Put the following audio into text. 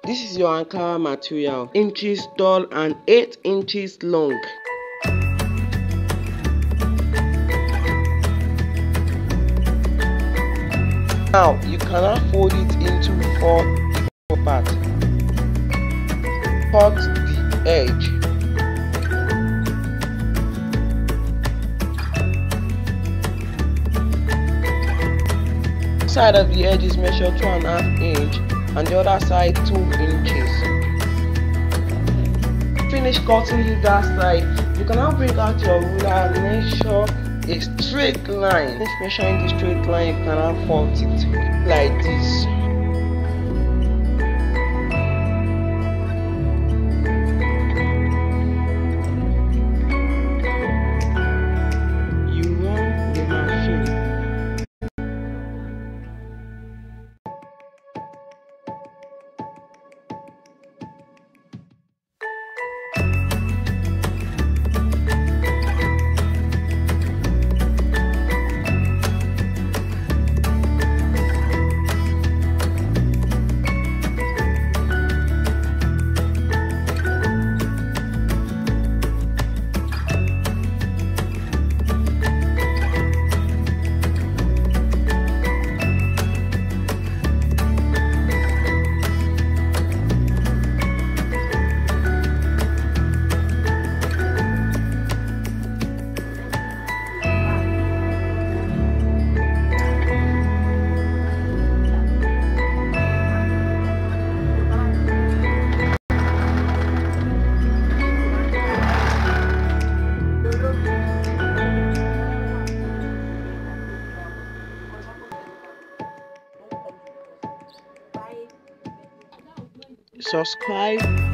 This is your Ankara material, inches tall and 8 inches long. Now you can now fold it into 4 equal parts. Cut the edge. Side of the edge is measured 2.5 inches and the other side 2 inches. Finish cutting that side. You can now bring out your ruler and measure a straight line. Finish measuring the straight line, you can now fold it like this. Subscribe